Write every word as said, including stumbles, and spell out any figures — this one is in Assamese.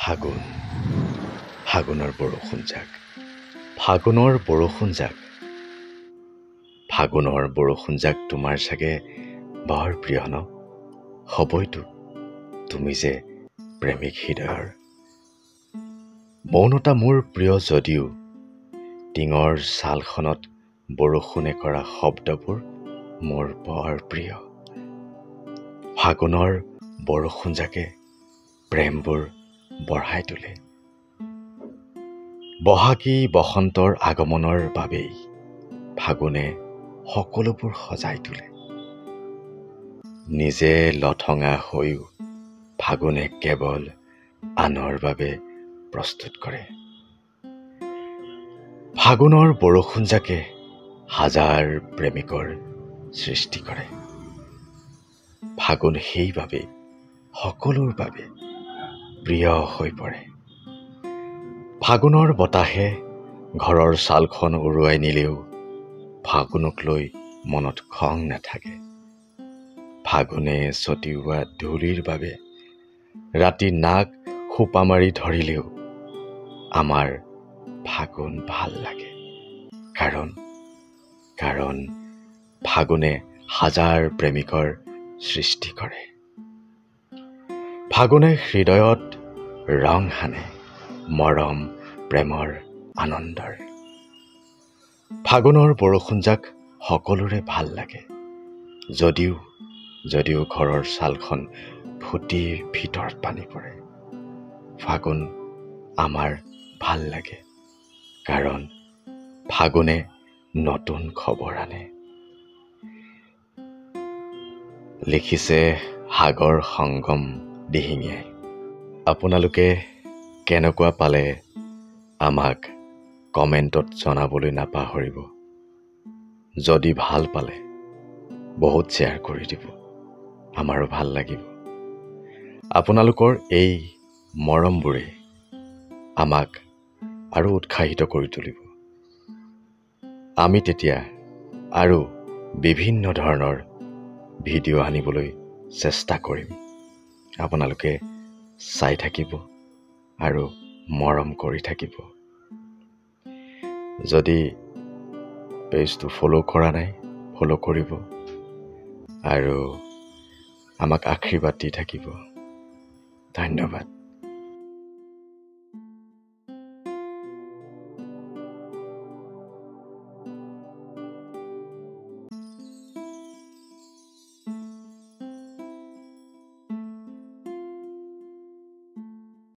ফাগুন ফাগুনৰ বৰষুণ জাক ফাগুনৰ বৰষুণ জাক ফাগুনৰ বৰষুণ জাক তোমাৰ চাগে বৰ প্ৰিয় ন হ'বইতো তুমি যে প্ৰেমিক হৃদয়ৰ মৌনতা মোৰ প্ৰিয় যদিও টিঙৰ ছালখনত বৰষুণে কৰা শব্দবোৰ মোৰ বৰ প্ৰিয় ফাগুনৰ বৰষুণ জাকে প্ৰেমবোৰ বঢ়াই তোলে বহাগী বসন্তৰ আগমনৰ বাবেই ফাগুনে সকলোবোৰ সজাই তোলে নিজে লঠঙা হৈও ফাগুনে কেৱল আনৰ বাবে প্ৰস্তুত কৰে ফাগুনৰ বৰষুণ জাকে হাজাৰ প্ৰেমিকৰ সৃষ্টি কৰে ফাগুন সেইবাবে সকলোৰ বাবে প্ৰিয় হৈ পৰে ফাগুনৰ বতাহে ঘৰৰ ছালখন উৰুৱাই নিলেও ফাগুনক লৈ মনত খং নাথাকে ফাগুনে ছটিওৱা ধূলিৰ বাবে ৰাতি নাক সোপা মাৰি ধৰিলেও আমাৰ ফাগুন ভাল লাগে কাৰণ কাৰণ ফাগুনে হাজাৰ প্ৰেমিকৰ সৃষ্টি কৰে ফাগুনে হৃদয়ত ৰং সানে মৰম প্ৰেমৰ আনন্দৰ ফাগুনৰ বৰষুণ জাক সকলোৰে ভাল লাগে যদিও যদিও ঘৰৰ ছালখন ফুটি ভিতৰত পানী পৰে ফাগুন আমাৰ ভাল লাগে কাৰণ ফাগুনে নতুন খবৰ আনে লিখিছে সাগৰ সংগম দিহিঙীয়াই আপোনালোকে কেনেকুৱা পালে আমাক কমেণ্টত জনাবলৈ নাপাহৰিব যদি ভাল পালে বহুত শ্বেয়াৰ কৰি দিব আমাৰো ভাল লাগিব আপোনালোকৰ এই মৰমবোৰে আমাক আৰু উৎসাহিত কৰি তুলিব আমি তেতিয়া আৰু বিভিন্ন ধৰণৰ ভিডিঅ' আনিবলৈ চেষ্টা কৰিম আপোনালোকে চাই থাকিব আৰু মৰম কৰি থাকিব যদি পেজটো ফ'ল' কৰা নাই ফ'ল' কৰিব আৰু আমাক আশীৰ্বাদ দি থাকিব ধন্যবাদ।